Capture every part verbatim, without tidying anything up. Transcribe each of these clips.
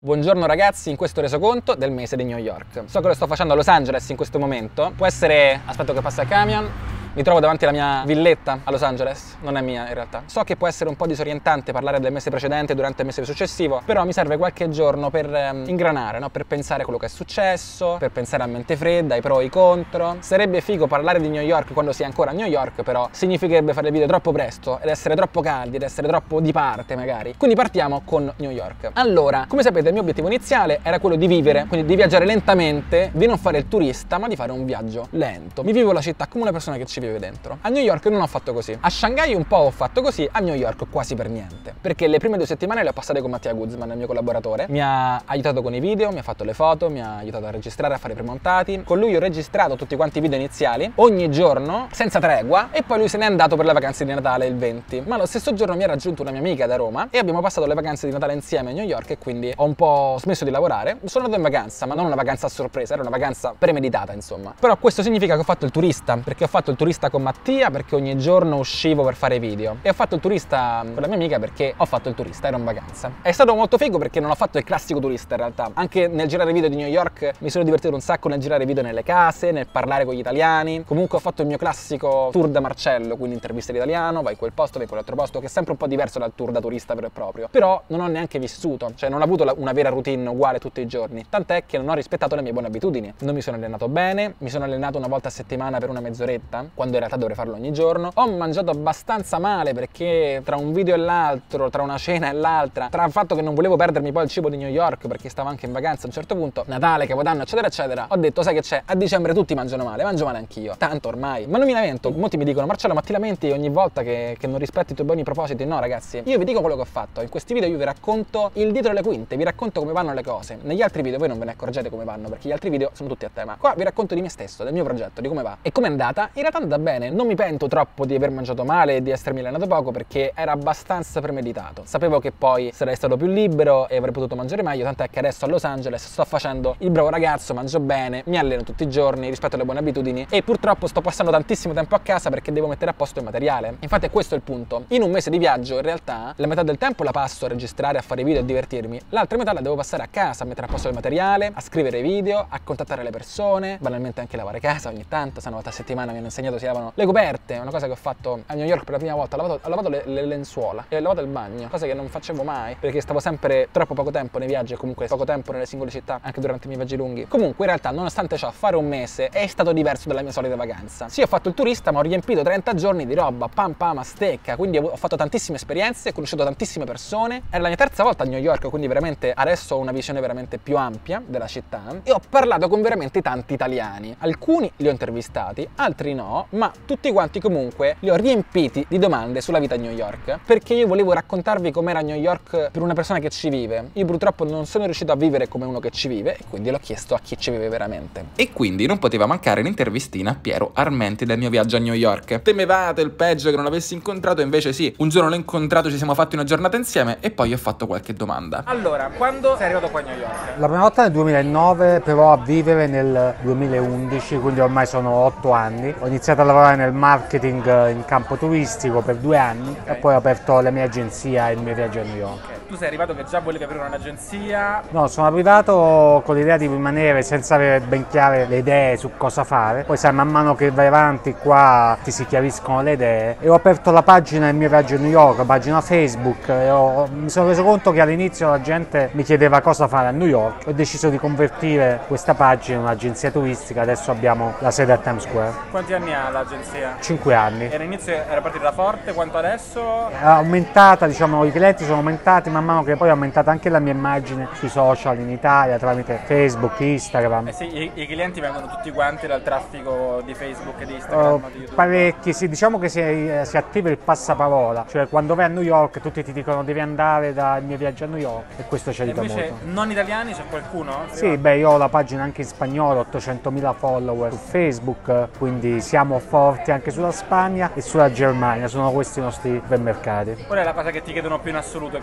Buongiorno ragazzi, in questo resoconto del mese di New York. So che lo sto facendo a Los Angeles in questo momento. Può essere... aspetto che passa il camion. Mi trovo davanti alla mia villetta a Los Angeles, non è mia in realtà. So che può essere un po' disorientante parlare del mese precedente durante il mese successivo, però mi serve qualche giorno per ehm, ingranare, no? Per pensare a quello che è successo, per pensare a mente fredda, i pro e i contro. Sarebbe figo parlare di New York quando si è ancora a New York, però significherebbe fare il video troppo presto ed essere troppo caldi ed essere troppo di parte magari. Quindi partiamo con New York. Allora, come sapete il mio obiettivo iniziale era quello di vivere, quindi di viaggiare lentamente, di non fare il turista, ma di fare un viaggio lento. Mi vivo la città come una persona che ci vive dentro. A New York non ho fatto così. A Shanghai un po' ho fatto così, a New York quasi per niente. Perché le prime due settimane le ho passate con Mattia Guzman, il mio collaboratore. Mi ha aiutato con i video, mi ha fatto le foto, mi ha aiutato a registrare, a fare i premontati. Con lui ho registrato tutti quanti i video iniziali, ogni giorno, senza tregua, e poi lui se n'è andato per le vacanze di Natale il venti. Ma lo stesso giorno mi ha raggiunto una mia amica da Roma e abbiamo passato le vacanze di Natale insieme a New York e quindi ho un po' smesso di lavorare. Sono andato in vacanza, ma non una vacanza a sorpresa, era una vacanza premeditata, insomma. Però questo significa che ho fatto il turista, perché ho fatto il turista con Mattia perché ogni giorno uscivo per fare video e ho fatto il turista con la mia amica perché ho fatto il turista, ero in vacanza. È stato molto figo perché non ho fatto il classico turista in realtà. Anche nel girare video di New York mi sono divertito un sacco nel girare video nelle case, nel parlare con gli italiani. Comunque ho fatto il mio classico tour da Marcello, quindi interviste l'italiano, vai in quel posto, vai in quell'altro posto, che è sempre un po' diverso dal tour da turista vero e proprio. Però non ho neanche vissuto, cioè non ho avuto una vera routine uguale tutti i giorni. Tant'è che non ho rispettato le mie buone abitudini. Non mi sono allenato bene, mi sono allenato una volta a settimana per una mezz'oretta, quando in realtà dovrei farlo ogni giorno. Ho mangiato abbastanza male perché tra un video e l'altro, tra una cena e l'altra, tra il fatto che non volevo perdermi poi il cibo di New York perché stavo anche in vacanza a un certo punto, Natale, Capodanno, eccetera eccetera, ho detto sai che c'è, a dicembre tutti mangiano male, mangio male anch'io, tanto ormai. Ma non mi lamento, molti mi dicono Marcello ma ti lamenti ogni volta che, che non rispetti i tuoi buoni propositi? No ragazzi, io vi dico quello che ho fatto, in questi video io vi racconto il dietro le quinte, vi racconto come vanno le cose. Negli altri video voi non ve ne accorgete come vanno perché gli altri video sono tutti a tema. Qua vi racconto di me stesso, del mio progetto, di come va. E come è andata? In realtà è andata bene, non mi pento troppo di aver mangiato male e di essermi allenato poco perché era abbastanza premeditato. Sapevo che poi sarei stato più libero e avrei potuto mangiare meglio, tant'è che adesso a Los Angeles sto facendo il bravo ragazzo, mangio bene, mi alleno tutti i giorni, rispetto alle buone abitudini e purtroppo sto passando tantissimo tempo a casa perché devo mettere a posto il materiale. Infatti questo è il punto. In un mese di viaggio in realtà la metà del tempo la passo a registrare, a fare video e a divertirmi, l'altra metà la devo passare a casa, a mettere a posto il materiale, a scrivere video, a contattare le persone, banalmente anche lavare casa ogni tanto, se una volta a settimana mi hanno insegnato si lavano le coperte, una cosa che ho fatto a New York per la prima volta, ho lavato, ho lavato le, le lenzuola e ho lavato il bagno, cosa che non facevo mai perché stavo sempre troppo poco tempo nei viaggi e comunque poco tempo nelle singole città anche durante i miei viaggi lunghi. Comunque in realtà nonostante ciò fare un mese è stato diverso dalla mia solita vacanza. Sì, ho fatto il turista ma ho riempito trenta giorni di roba, pam pam a stecca, quindi ho fatto tantissime esperienze, ho conosciuto tantissime persone, era la mia terza volta a New York quindi veramente adesso ho una visione veramente più ampia della città e ho parlato con veramente tanti italiani. Alcuni li ho intervistati, altri no, ma tutti quanti comunque li ho riempiti di domande sulla vita a New York perché io volevo raccontarvi com'era New York per una persona che ci vive. Io purtroppo non sono riuscito a vivere come uno che ci vive e quindi l'ho chiesto a chi ci vive veramente. E quindi non poteva mancare l'intervistina a Piero Armenti del mio viaggio a New York. Temevate il peggio che non l'avessi incontrato, invece sì, un giorno l'ho incontrato, ci siamo fatti una giornata insieme e poi ho fatto qualche domanda. Allora, quando sei arrivato qua a New York? La prima volta nel duemilanove, però a vivere nel duemilaundici, quindi ormai sono otto anni. Ho iniziato a lavorare nel marketing in campo turistico per due anni okay. E poi ho aperto la mia agenzia e il mio viaggio a New York. Okay. Tu sei arrivato che già volevi aprire un'agenzia? No, sono arrivato con l'idea di rimanere senza avere ben chiare le idee su cosa fare. Poi sai, man mano che vai avanti qua ti si chiariscono le idee e ho aperto la pagina del mio viaggio a New York, la pagina Facebook e ho, mi sono reso conto che all'inizio la gente mi chiedeva cosa fare a New York. Ho deciso di convertire questa pagina in un'agenzia turistica, adesso abbiamo la sede a Times Square. Quanti anni ha l'agenzia? Cinque anni. E all'inizio era partita forte, quanto adesso? È aumentata, diciamo, i clienti sono aumentati man mano che poi è aumentata anche la mia immagine sui social in Italia tramite Facebook, Instagram. Eh sì, i, i clienti vengono tutti quanti dal traffico di Facebook e di Instagram, uh, di YouTube. Parecchi, sì, diciamo che si, si attiva il passaparola, cioè quando vai a New York tutti ti dicono devi andare dal mio viaggio a New York e questo ci aiuta invece molto. Non italiani c'è qualcuno? Sì, beh, io ho la pagina anche in spagnolo, ottocentomila follower su Facebook, quindi siamo forti anche sulla Spagna e sulla Germania, sono questi i nostri supermercati. Qual è la cosa che ti chiedono più in assoluto i clienti?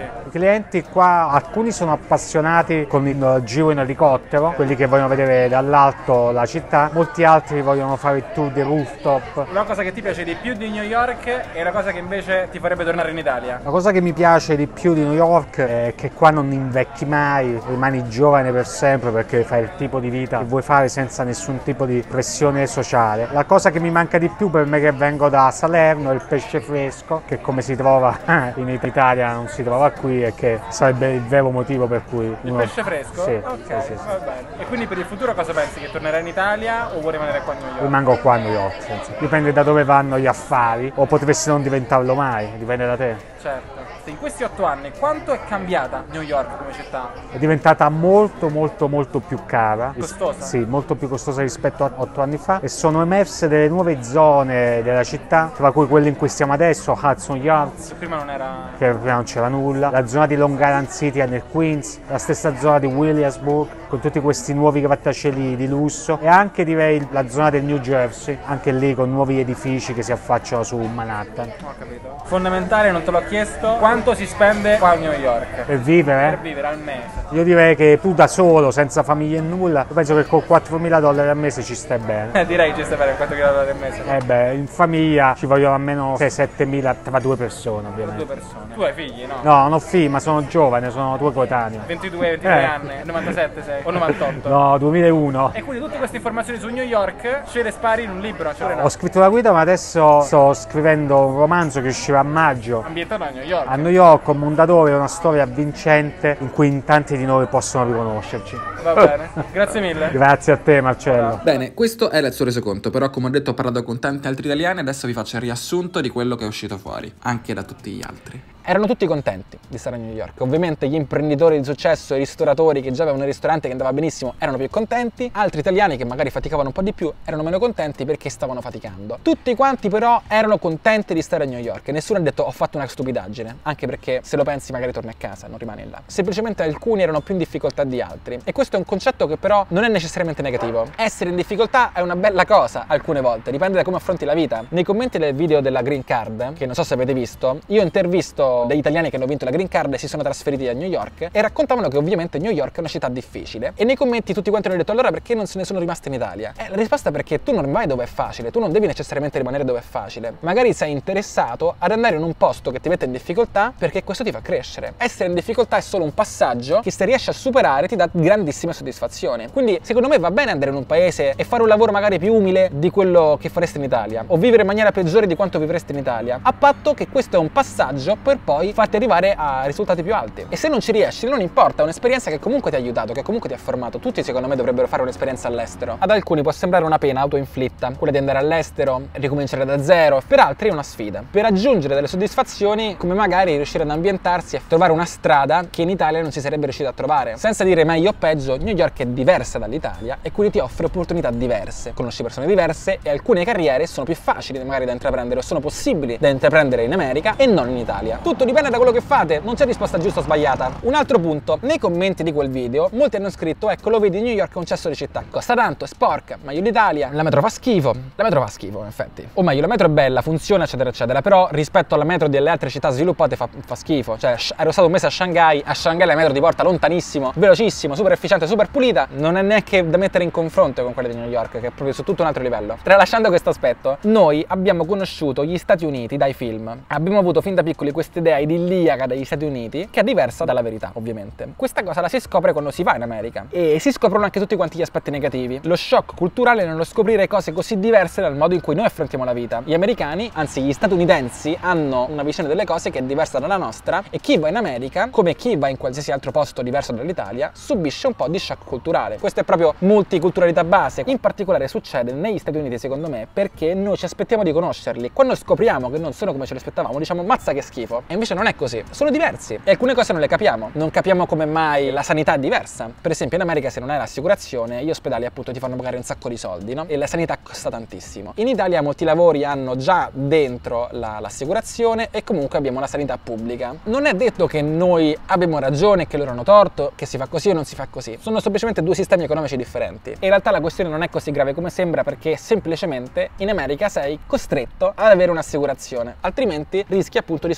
I clienti qua, alcuni sono appassionati con il giro in elicottero, quelli che vogliono vedere dall'alto la città, molti altri vogliono fare il tour dei rooftop. Una cosa che ti piace di più di New York e una cosa che invece ti farebbe tornare in Italia? La cosa che mi piace di più di New York è che qua non invecchi mai, rimani giovane per sempre perché fai il tipo di vita che vuoi fare senza nessun tipo di pressione sociale. La cosa che mi manca di più per me che vengo da Salerno è il pesce fresco, che come si trova in Italia non si trova qui e che sarebbe il vero motivo per cui... Il uno... pesce fresco? Sì, ok, sì, sì, sì. Va bene. E quindi per il futuro cosa pensi? Che tornerai in Italia o vuoi rimanere qua a New York? Rimango qua a New York, senza. Dipende da dove vanno gli affari, o potresti non diventarlo mai, dipende da te. Certo. In questi otto anni quanto è cambiata New York come città? È diventata molto molto molto più cara. Costosa? Sì, molto più costosa rispetto a otto anni fa, e sono emerse delle nuove zone della città, tra cui quelle in cui stiamo adesso, Hudson Yards, Che prima non era... che prima non c'era nulla, la zona di Long Island City nel Queens, la stessa zona di Williamsburg, con tutti questi nuovi grattacieli di lusso, e anche direi la zona del New Jersey, anche lì con nuovi edifici che si affacciano su Manhattan. Ho capito. Fondamentale, non te l'ho chiesto, quanto si spende qua a New York? Per vivere? Per vivere al mese. Io direi che tu da solo, senza famiglia e nulla, io penso che con quattromila dollari al mese ci stai bene. Eh, direi ci stai bene quattro dollari al mese. Eh beh, in famiglia ci vogliono almeno sei sette mila tra due persone, ovviamente. Due persone. Tu hai figli, no? No, non ho figli, ma sono giovane, sono due coetanei. ventidue ventitré Eh. anni, novantasette sei o novantotto? No, duemilauno. E quindi tutte queste informazioni su New York ce le spari in un libro, cioè Ho scritto la guida, ma adesso sto scrivendo un romanzo che uscirà a maggio. ambientato a New York. A New York, un Mondadori, è una storia vincente in cui in tanti di noi possono riconoscerci. Va bene, grazie mille. Grazie a te, Marcello. Bene, questo era il suo resoconto, però come ho detto ho parlato con tanti altri italiani, adesso vi faccio il riassunto di quello che è uscito fuori, anche da tutti gli altri. Erano tutti contenti di stare a New York. Ovviamente gli imprenditori di successo, i ristoratori che già avevano un ristorante che andava benissimo erano più contenti, altri italiani che magari faticavano un po' di più erano meno contenti perché stavano faticando. Tutti quanti però erano contenti di stare a New York e nessuno ha detto ho fatto una stupidaggine, anche perché se lo pensi magari torni a casa, non rimani là. Semplicemente alcuni erano più in difficoltà di altri, e questo è un concetto che però non è necessariamente negativo. Essere in difficoltà è una bella cosa alcune volte, dipende da come affronti la vita. Nei commenti del video della Green Card, che non so se avete visto, io intervisto degli italiani che hanno vinto la Green Card e si sono trasferiti a New York e raccontavano che ovviamente New York è una città difficile, e nei commenti tutti quanti hanno detto allora perché non se ne sono rimasti in Italia? Eh, la risposta è perché tu non vai dove è facile, tu non devi necessariamente rimanere dove è facile, magari sei interessato ad andare in un posto che ti mette in difficoltà perché questo ti fa crescere. Essere in difficoltà è solo un passaggio che se riesci a superare ti dà grandissime soddisfazioni, quindi secondo me va bene andare in un paese e fare un lavoro magari più umile di quello che faresti in Italia, o vivere in maniera peggiore di quanto vivresti in Italia, a patto che questo è un passaggio per poi farti arrivare a risultati più alti. E se non ci riesci non importa, è un'esperienza che comunque ti ha aiutato, che comunque ti ha formato. Tutti secondo me dovrebbero fare un'esperienza all'estero. Ad alcuni può sembrare una pena autoinflitta, quella di andare all'estero, ricominciare da zero, per altri è una sfida per raggiungere delle soddisfazioni, come magari riuscire ad ambientarsi e trovare una strada che in Italia non si sarebbe riuscito a trovare. Senza dire meglio o peggio, New York è diversa dall'Italia e quindi ti offre opportunità diverse, conosci persone diverse e alcune carriere sono più facili magari da intraprendere o sono possibili da intraprendere in America e non in Italia. Tutto dipende da quello che fate, non c'è risposta giusta o sbagliata. Un altro punto, nei commenti di quel video molti hanno scritto ecco lo vedi, New York è un cesso di città, costa tanto, è sporca, meglio l'Italia, la metro fa schifo, la metro fa schifo in effetti, o meglio la metro è bella, funziona eccetera eccetera, però rispetto alla metro delle altre città sviluppate fa, fa schifo. Cioè ero stato un mese a Shanghai, a Shanghai la metro ti porta lontanissimo, velocissimo, super efficiente, super pulita, non è neanche da mettere in confronto con quelle di New York, che è proprio su tutto un altro livello. Tralasciando questo aspetto, noi abbiamo conosciuto gli Stati Uniti dai film, abbiamo avuto fin da piccoli questa idea idilliaca degli Stati Uniti che è diversa dalla verità ovviamente. Questa cosa la si scopre quando si va in America e si scoprono anche tutti quanti gli aspetti negativi. Lo shock culturale nello scoprire cose così diverse dal modo in cui noi affrontiamo la vita. Gli americani, anzi gli statunitensi, hanno una visione delle cose che è diversa dalla nostra e chi va in America, come chi va in qualsiasi altro posto diverso dall'Italia, subisce un po' di shock culturale. Questo è proprio multiculturalità base. In particolare succede negli Stati Uniti secondo me perché noi ci aspettiamo di conoscerli. Quando scopriamo che non sono come ce li aspettavamo diciamo mazza che schifo, e invece non è così, sono diversi e alcune cose non le capiamo. Non capiamo come mai la sanità è diversa. Per esempio in America se non hai l'assicurazione gli ospedali appunto ti fanno pagare un sacco di soldi, no? E la sanità costa tantissimo. In Italia molti lavori hanno già dentro l'assicurazione e comunque abbiamo la sanità pubblica. Non è detto che noi abbiamo ragione, che loro hanno torto, che si fa così o non si fa così. Sono semplicemente due sistemi economici differenti. E in realtà la questione non è così grave come sembra perché semplicemente in America sei costretto ad avere un'assicurazione, altrimenti rischi appunto di spendere un sacco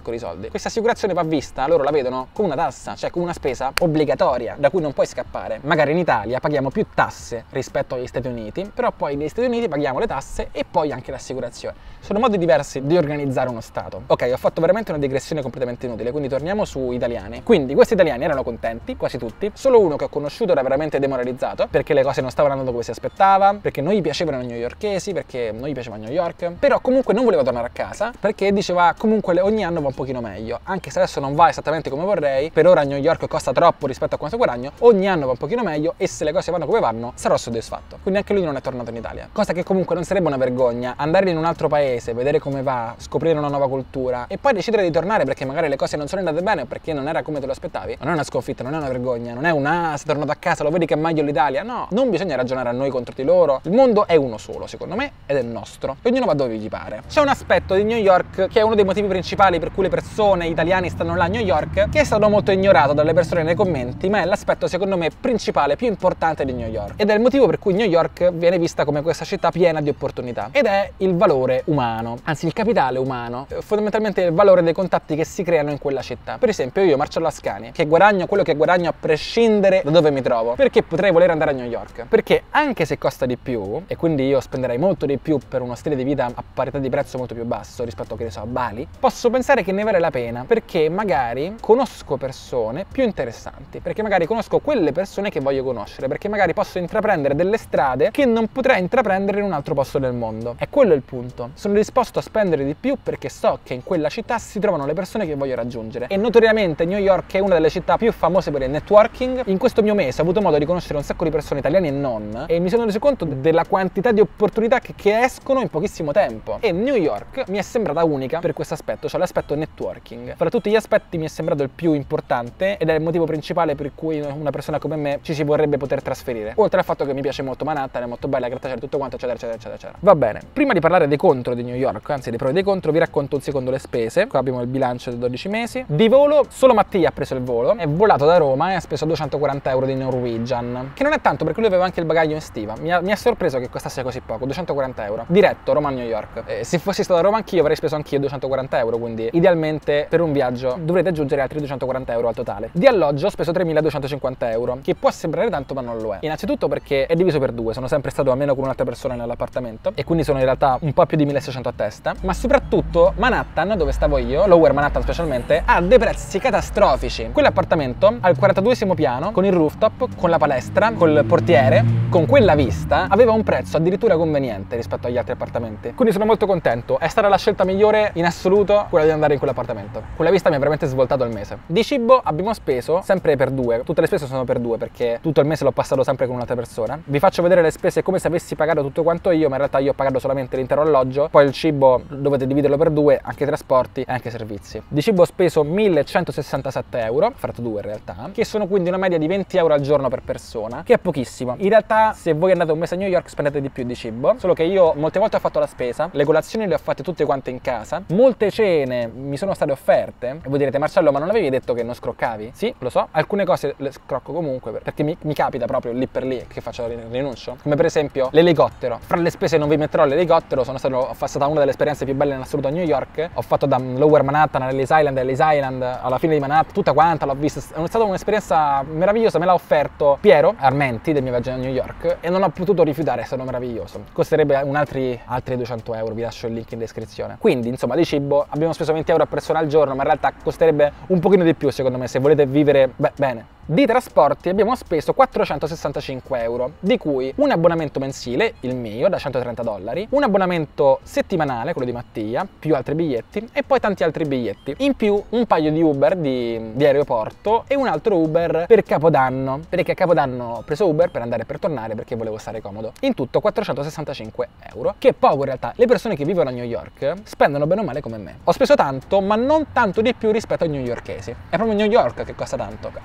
sacco di soldi. Questa assicurazione va vista, loro la vedono come una tassa, cioè come una spesa obbligatoria da cui non puoi scappare. Magari in Italia paghiamo più tasse rispetto agli Stati Uniti, però poi negli Stati Uniti paghiamo le tasse e poi anche l'assicurazione. Sono modi diversi di organizzare uno Stato. Ok, ho fatto veramente una digressione completamente inutile, quindi torniamo su italiani. Quindi questi italiani erano contenti, quasi tutti, solo uno che ho conosciuto era veramente demoralizzato, perché le cose non stavano andando come si aspettava, perché non gli piacevano i newyorkesi, perché non gli piaceva New York, però comunque non voleva tornare a casa, perché diceva comunque ogni anno va un pochino meglio, anche se adesso non va esattamente come vorrei, per ora New York costa troppo rispetto a quanto guadagno, ogni anno va un pochino meglio e se le cose vanno come vanno sarò soddisfatto. Quindi anche lui non è tornato in Italia, cosa che comunque non sarebbe una vergogna, andare in un altro paese, vedere come va, scoprire una nuova cultura e poi decidere di tornare perché magari le cose non sono andate bene o perché non era come te lo aspettavi. Non è una sconfitta, non è una vergogna, non è un ah, sei tornato a casa, lo vedi che è meglio l'Italia. No, non bisogna ragionare a noi contro di loro. Il mondo è uno solo, secondo me, ed è nostro. E ognuno va dove gli pare. C'è un aspetto di New York che è uno dei motivi principali per cui le persone italiane stanno là a New York, che è stato molto ignorato dalle persone nei commenti, ma è l'aspetto secondo me principale, più importante di New York. Ed è il motivo per cui New York viene vista come questa città piena di opportunità. Ed è il valore umano, anzi il capitale umano, fondamentalmente il valore dei contatti che si creano in quella città. Per esempio io, Marcello Ascani, che guadagno quello che guadagno a prescindere da dove mi trovo, perché potrei voler andare a New York? Perché anche se costa di più, e quindi io spenderei molto di più per uno stile di vita a parità di prezzo molto più basso rispetto a, che ne so, a Bali, posso pensare che ne vale la pena, perché magari conosco persone più interessanti, perché magari conosco quelle persone che voglio conoscere, perché magari posso intraprendere delle strade che non potrei intraprendere in un altro posto del mondo. E quello è il punto. Sono disposto a spendere di più perché so che in quella città si trovano le persone che voglio raggiungere. E notoriamente New York è una delle città più famose per il networking. In questo mio mese ho avuto modo di conoscere un sacco di persone italiane e non, e mi sono reso conto della quantità di opportunità che, che escono in pochissimo tempo. E New York mi è sembrata unica per questo aspetto, cioè l'aspetto networking. Fra tutti gli aspetti mi è sembrato il più importante ed è il motivo principale per cui una persona come me ci si vorrebbe poter trasferire. Oltre al fatto che mi piace molto Manhattan, è molto bella, grattacielo, tutto quanto, eccetera, eccetera, eccetera, eccetera. Va bene, prima di parlare dei contro di New York, anzi dei pro e dei contro, vi racconto un secondo le spese. Qua abbiamo il bilancio dei dodici mesi. Di volo, solo Mattia ha preso il volo, è volato da Roma e ha speso duecentoquaranta euro di Norwegian, che non è tanto perché lui aveva anche il bagaglio in stiva. Mi ha, mi ha sorpreso che costasse così poco, duecentoquaranta euro. Diretto, Roma-New York. Eh, se fossi stato a Roma anch'io avrei speso anch'io duecentoquaranta euro, quindi idealmente per un viaggio dovrete aggiungere altri duecentoquaranta euro al totale. Di alloggio ho speso tremiladuecentocinquanta euro, che può sembrare tanto ma non lo è. Innanzitutto perché è diviso per due, sono sempre stato almeno con un'altra persona nell'appartamento e quindi sono in realtà un po' più di milleseicento a testa, ma soprattutto Manhattan, dove stavo io, Lower Manhattan specialmente, ha dei prezzi catastrofici. Quell'appartamento al quarantaduesimo piano, con il rooftop, con la palestra, col portiere, con quella vista, aveva un prezzo addirittura conveniente rispetto agli altri appartamenti. Quindi sono molto contento, è stata la scelta migliore in assoluto quella di andare in quell'appartamento. Quella vista mi ha veramente svoltato il mese. Di cibo abbiamo speso sempre per due, tutte le spese sono per due perché tutto il mese l'ho passato sempre con un'altra persona. Vi faccio vedere le spese come se avessi pagato tutto quanto io, ma in realtà io ho pagato solamente l'intero alloggio, poi il cibo dovete dividerlo per due, anche i trasporti e anche i servizi. Di cibo ho speso millecentosessantasette euro, fratto due in realtà, che sono quindi una media di venti euro al giorno per persona, che è pochissimo. In realtà se voi andate un mese a New York spendete di più di cibo, solo che io molte volte ho fatto la spesa, le colazioni le ho fatte tutte quante in casa, molte cene mi sono state offerte e voi direte Marcello ma non avevi detto che non scroccavi? Sì, lo so, alcune cose le scrocco comunque perché mi, mi capita proprio lì per lì che faccio rinuncio, come per esempio l'elicottero. Fra le spese non vi metterò l'elicottero, sono stato, ho stata una delle esperienze più belle in assoluto a New York, ho fatto da Lower Manhattan all'Ellis Island, Ellis Island alla fine di Manhattan, tutta quanta l'ho vista, è stata un'esperienza meravigliosa, me l'ha offerto Piero Armenti del mio viaggio a New York e non ho potuto rifiutare, è stato meraviglioso. Costerebbe un altri, altri duecento euro, vi lascio il link in descrizione. Quindi insomma di cibo abbiamo speso venti euro a persona al giorno, ma in realtà costerebbe un pochino di più secondo me se volete vivere beh, bene. Di trasporti abbiamo speso quattrocentosessantacinque euro, di cui un abbonamento mensile, il mio, da centotrenta dollari, un abbonamento settimanale, quello di Mattia, più altri biglietti e poi tanti altri biglietti. In più un paio di Uber di, di aeroporto e un altro Uber per Capodanno, perché a Capodanno ho preso Uber per andare e per tornare perché volevo stare comodo. In tutto quattrocentosessantacinque euro, che poco in realtà. Le persone che vivono a New York spendono bene o male come me. Ho speso tanto, ma non tanto di più rispetto ai newyorkesi. È proprio New York che costa tanto. Anzi, proprio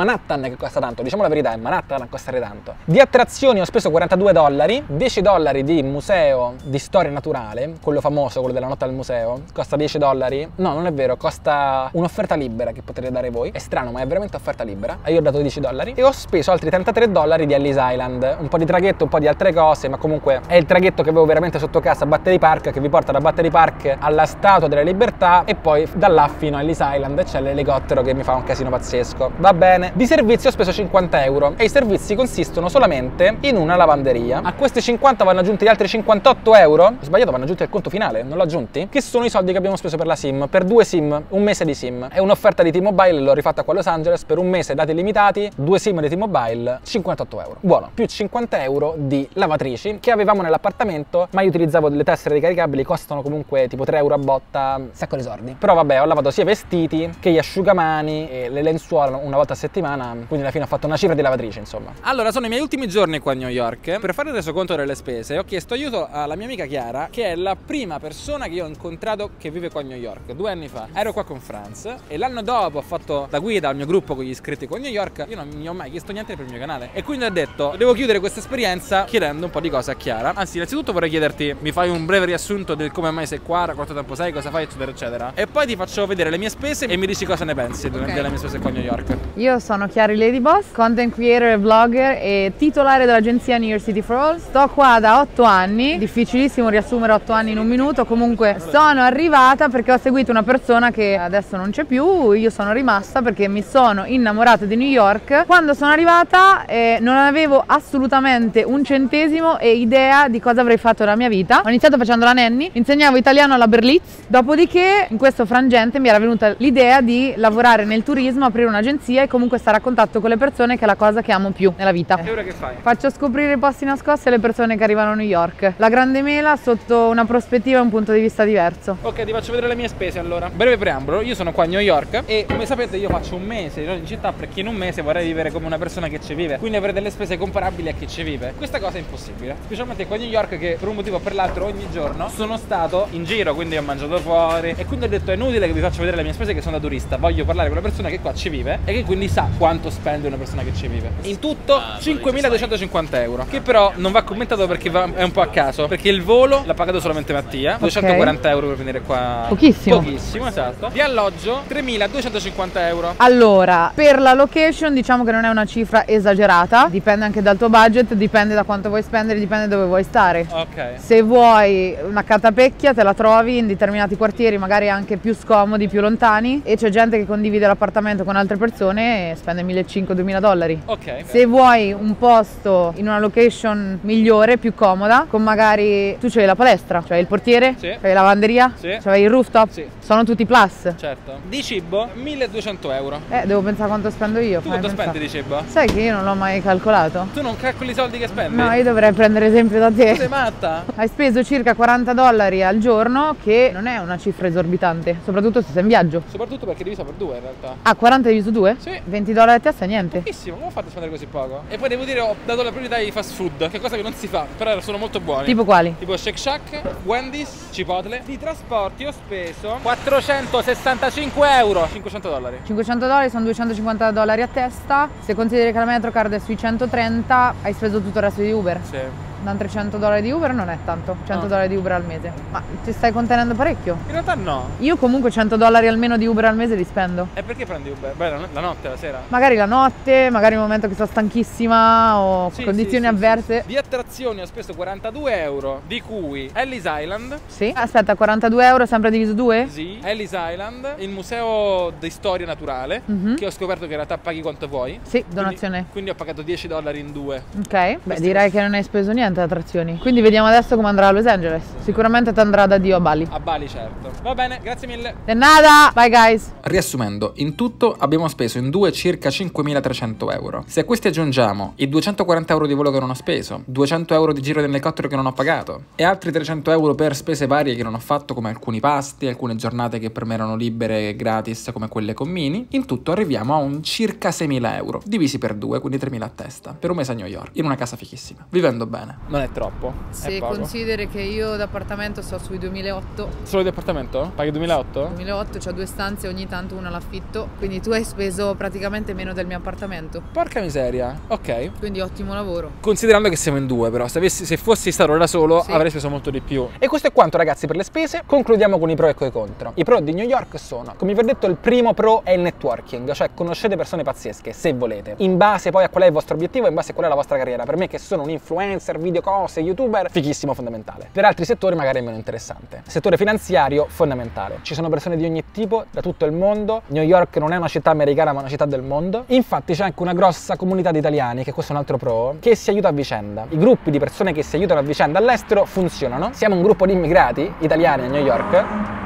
Manhattan che costa tanto, diciamo la verità, è Manhattan a costare tanto. Di attrazioni ho speso quarantadue dollari, dieci dollari di museo di storia naturale, quello famoso, quello della notte al museo, costa dieci dollari. No, non è vero, costa un'offerta libera che potrete dare voi. È strano, ma è veramente offerta libera. E io ho dato dieci dollari e ho speso altri trentatré dollari di Ellis Island, un po' di traghetto, un po' di altre cose, ma comunque è il traghetto che avevo veramente sotto casa a Battery Park, che vi porta da Battery Park alla Statua della Libertà e poi da là fino a Ellis Island, e c'è l'elicottero che mi fa un casino pazzesco. Va bene. Di servizi ho speso cinquanta euro e i servizi consistono solamente in una lavanderia. A questi cinquanta vanno aggiunti gli altri cinquantotto euro. Ho sbagliato, vanno aggiunti al conto finale, non l'ho aggiunti? Che sono i soldi che abbiamo speso per la SIM, per due SIM, un mese di SIM. È un'offerta di T-Mobile, l'ho rifatta qua a Los Angeles per un mese, dati limitati, due SIM di T-Mobile, cinquantotto euro. Buono, più cinquanta euro di lavatrici che avevamo nell'appartamento, ma io utilizzavo delle tessere ricaricabili, costano comunque tipo tre euro a botta, un sacco di soldi. Però vabbè, ho lavato sia i vestiti che gli asciugamani e le lenzuola una volta a settimana, quindi alla fine ho fatto una cifra di lavatrice, insomma. Allora, sono i miei ultimi giorni qua a New York. Per fare il resoconto delle spese ho chiesto aiuto alla mia amica Chiara, che è la prima persona che io ho incontrato che vive qua a New York. Due anni fa ero qua con Franz e l'anno dopo ho fatto la guida al mio gruppo con gli iscritti qua a New York. Io non mi ho mai chiesto niente per il mio canale e quindi ho detto devo chiudere questa esperienza chiedendo un po' di cose a Chiara. Anzi, innanzitutto vorrei chiederti, mi fai un breve riassunto del come mai sei qua, da quanto tempo sei, cosa fai, eccetera eccetera, e poi ti faccio vedere le mie spese e mi dici cosa ne pensi okay. delle mie spese qua a New York. Io sono Chiari Ladyboss, content creator e vlogger e titolare dell'agenzia New York City for All. Sto qua da otto anni, difficilissimo riassumere otto anni in un minuto, comunque sono arrivata perché ho seguito una persona che adesso non c'è più. Io sono rimasta perché mi sono innamorata di New York. Quando sono arrivata eh, non avevo assolutamente un centesimo e idea di cosa avrei fatto nella mia vita. Ho iniziato facendo la nanny, insegnavo italiano alla Berlitz, dopodiché in questo frangente mi era venuta l'idea di lavorare nel turismo, aprire un'agenzia e comunque stare a contatto con le persone, che è la cosa che amo più nella vita. E ora che fai? Faccio scoprire i posti nascosti alle persone che arrivano a New York. La grande mela sotto una prospettiva e un punto di vista diverso. Ok, ti faccio vedere le mie spese allora. Breve preambolo, io sono qua a New York e come sapete io faccio un mese in città perché in un mese vorrei vivere come una persona che ci vive, quindi avere delle spese comparabili a chi ci vive. Questa cosa è impossibile, specialmente qua a New York, che per un motivo o per l'altro ogni giorno sono stato in giro, quindi ho mangiato fuori e quindi ho detto è inutile che vi faccio vedere le mie spese che sono da turista, voglio parlare con una persona che qua ci vive e che quindi sa quanto spende una persona che ci vive. In tutto cinquemiladuecentocinquanta euro, che però non va commentato perché va, è un po' a caso, perché il volo l'ha pagato solamente Mattia, okay. duecentoquaranta euro per venire qua. Pochissimo. Pochissimo, esatto. Di alloggio tremiladuecentocinquanta euro. Allora, per la location diciamo che non è una cifra esagerata, dipende anche dal tuo budget, dipende da quanto vuoi spendere, dipende dove vuoi stare. Ok. Se vuoi una catapecchia te la trovi in determinati quartieri, magari anche più scomodi, più lontani, e c'è gente che condivide l'appartamento con altre persone e spende millecinquecento-duemila dollari. Ok. Se vuoi un posto in una location migliore, più comoda, con magari tu c'hai la palestra, c'hai il portiere, sì. c'hai la lavanderia, sì. c'hai il rooftop, sì. sono tutti plus. Certo. Di cibo milleduecento euro. Eh, devo pensare quanto spendo io. Tu quanto spendi di cibo? Sai che io non l'ho mai calcolato. Tu non calcoli i soldi che spendi? No, io dovrei prendere esempio da te. Tu sei matta? Hai speso circa quaranta dollari al giorno, che non è una cifra esorbitante, soprattutto se sei in viaggio. Soprattutto perché diviso per due in realtà. Ah, quaranta diviso due? Sì. venti dollari a testa è niente. Pochissimo, come ho fatto a spendere così poco? E poi devo dire ho dato la priorità ai fast food, che è cosa che non si fa, però sono molto buoni. Tipo quali? Tipo Shake Shack, Wendy's, Chipotle. Di trasporti ho speso quattrocentosessantacinque euro, cinquecento dollari. cinquecento dollari sono duecentocinquanta dollari a testa. Se consideri che la Metrocard è sui centotrenta, hai speso tutto il resto di Uber. Sì. Da trecento dollari di Uber non è tanto, cento no. dollari di Uber al mese. Ma ti stai contenendo parecchio? In realtà no. Io comunque cento dollari almeno di Uber al mese li spendo. E perché prendi Uber? Beh, la notte, la sera? Magari la notte, magari il momento che sono stanchissima o sì, condizioni sì, avverse. Sì. Di attrazioni ho speso quarantadue euro, di cui Ellis Island. Sì. Aspetta, quarantadue euro sempre diviso due? Sì. Ellis Island, il museo di storia naturale, mm-hmm. che ho scoperto che in realtà paghi quanto vuoi. Sì, donazione. Quindi, quindi ho pagato dieci dollari in due. Ok, beh Questi direi che non hai speso niente ad attrazioni. Quindi vediamo adesso come andrà a Los Angeles. Sicuramente ti andrà da Dio a Bali. A Bali, certo. Va bene, grazie mille. De nada, bye guys. Riassumendo, in tutto abbiamo speso in due circa cinquemilatrecento euro. Se a questi aggiungiamo i duecentoquaranta euro di volo che non ho speso, duecento euro di giro dell'elicottero che non ho pagato e altri trecento euro per spese varie che non ho fatto, come alcuni pasti, alcune giornate che per me erano libere e gratis come quelle con Mini, in tutto arriviamo a un circa seimila euro, divisi per due, quindi tremila a testa, per un mese a New York, in una casa fichissima, vivendo bene. non è troppo. Se è poco. consideri che io d'appartamento sto sui duemilaotto. Solo di appartamento? Paghi duemilaotto? duemilaotto, c'ho due stanze, ogni tanto una l'affitto, quindi tu hai speso praticamente meno del mio appartamento. Porca miseria, ok. Quindi ottimo lavoro. Considerando che siamo in due però, se, avessi, se fossi stato da solo Sì. avrei speso molto di più. E questo è quanto ragazzi per le spese. Concludiamo con i pro e con i contro. I pro di New York sono, come vi ho detto, il primo pro è il networking, cioè conoscete persone pazzesche se volete, in base poi a qual è il vostro obiettivo, in base a qual è la vostra carriera. Per me che sono un influencer, video cose, youtuber, fighissimo, fondamentale. Per altri settori magari è meno interessante. Settore finanziario, fondamentale. Ci sono persone di ogni tipo, da tutto il mondo. New York non è una città americana ma una città del mondo. Infatti c'è anche una grossa comunità di italiani, che questo è un altro pro, che si aiuta a vicenda. I gruppi di persone che si aiutano a vicenda all'estero funzionano. Siamo un gruppo di immigrati italiani a New York.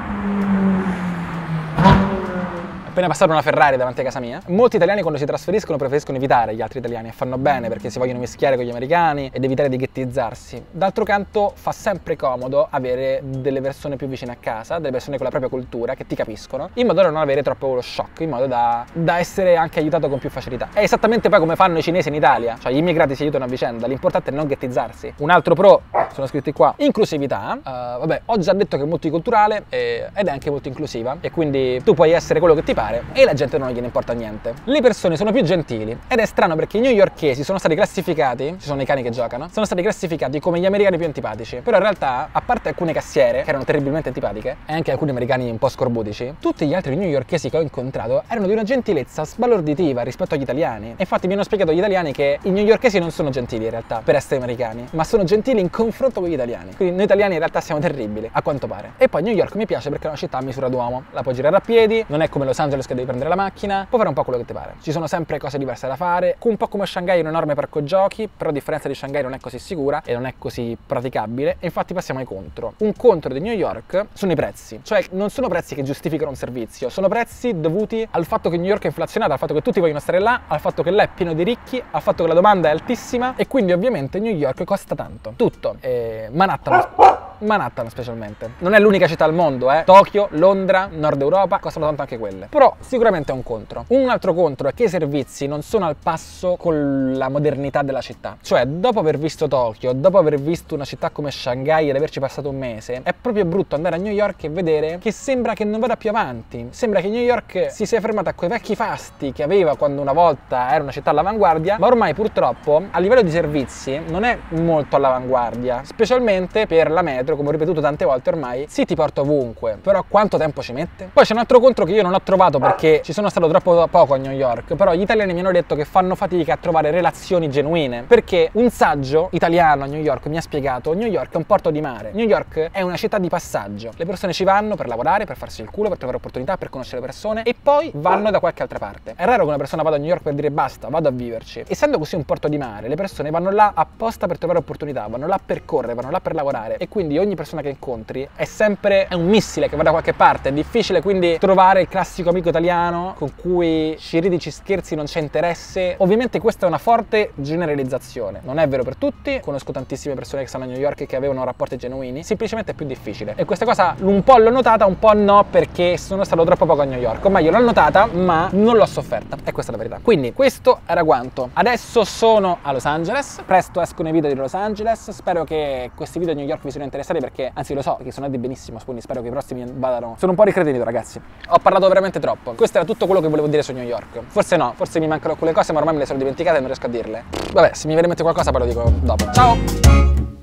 Appena passata una Ferrari davanti a casa mia. Molti italiani quando si trasferiscono preferiscono evitare gli altri italiani e fanno bene perché si vogliono mischiare con gli americani ed evitare di ghettizzarsi. D'altro canto fa sempre comodo avere delle persone più vicine a casa, delle persone con la propria cultura che ti capiscono, in modo da non avere troppo lo shock, in modo da, da essere anche aiutato con più facilità. È esattamente poi come fanno i cinesi in Italia, cioè gli immigrati si aiutano a vicenda, l'importante è non ghettizzarsi. Un altro pro, sono scritti qua, inclusività. Uh, vabbè, ho già detto che è multiculturale eh, ed è anche molto inclusiva e quindi tu puoi essere quello che ti pare e la gente non gliene importa niente. Le persone sono più gentili ed è strano perché i newyorkesi sono stati classificati, ci sono i cani che giocano, sono stati classificati come gli americani più antipatici, però in realtà, a parte alcune cassiere che erano terribilmente antipatiche e anche alcuni americani un po' scorbutici, tutti gli altri newyorkesi che ho incontrato erano di una gentilezza sbalorditiva rispetto agli italiani. E infatti mi hanno spiegato gli italiani che i newyorkesi non sono gentili in realtà per essere americani, ma sono gentili in confronto con gli italiani. Quindi noi italiani in realtà siamo terribili, a quanto pare. E poi New York mi piace perché è una città a misura d'uomo, la puoi girare a piedi, non è come Los Angeles che devi prendere la macchina, puoi fare un po' quello che ti pare. Ci sono sempre cose diverse da fare, un po' come Shanghai è un enorme parco giochi, però a differenza di Shanghai non è così sicura e non è così praticabile. E infatti passiamo ai contro. Un contro di New York sono i prezzi, cioè non sono prezzi che giustificano un servizio, sono prezzi dovuti al fatto che New York è inflazionata, al fatto che tutti vogliono stare là, al fatto che là è pieno di ricchi, al fatto che la domanda è altissima e quindi ovviamente New York costa tanto. Tutto. E Manhattan Manhattan specialmente. Non è l'unica città al mondo, eh. Tokyo, Londra, Nord Europa, costano tanto anche quelle. Però sicuramente è un contro. Un altro contro è che i servizi non sono al passo con la modernità della città. Cioè, dopo aver visto Tokyo, dopo aver visto una città come Shanghai ed averci passato un mese, è proprio brutto andare a New York e vedere che sembra che non vada più avanti. Sembra che New York si sia fermata a quei vecchi fasti che aveva quando una volta era una città all'avanguardia, ma ormai purtroppo a livello di servizi non è molto all'avanguardia, specialmente per la metro. Come ho ripetuto tante volte ormai, sì, ti porta ovunque, però quanto tempo ci mette? Poi c'è un altro contro che io non ho trovato perché ci sono stato troppo poco a New York, però gli italiani mi hanno detto che fanno fatica a trovare relazioni genuine, perché un saggio italiano a New York mi ha spiegato: New York è un porto di mare, New York è una città di passaggio, le persone ci vanno per lavorare, per farsi il culo, per trovare opportunità, per conoscere persone e poi vanno da qualche altra parte. È raro che una persona vada a New York per dire basta, vado a viverci. Essendo così un porto di mare, le persone vanno là apposta per trovare opportunità, vanno là per correre, vanno là per lavorare e quindi ogni persona che incontri è sempre è un missile che va da qualche parte. È difficile quindi trovare il classico amico italiano con cui ci ridi, ci scherzi, non c'è interesse. Ovviamente questa è una forte generalizzazione, non è vero per tutti, conosco tantissime persone che stanno a New York e che avevano rapporti genuini, semplicemente è più difficile e questa cosa un po' l'ho notata, un po' no, perché sono stato troppo poco a New York, o meglio l'ho notata ma non l'ho sofferta, e questa è la verità. Quindi questo era quanto. Adesso sono a Los Angeles, presto escono i video di Los Angeles, spero che questi video a New York vi siano interessati perché anzi lo so che sono andati benissimo, quindi spero che i prossimi vadano. Sono un po' ricretinito ragazzi, ho parlato veramente troppo. Questo era tutto quello che volevo dire su New York. Forse no, forse mi mancano alcune cose ma ormai me le sono dimenticate e non riesco a dirle. Vabbè, se mi viene in mente qualcosa poi lo dico dopo. Ciao!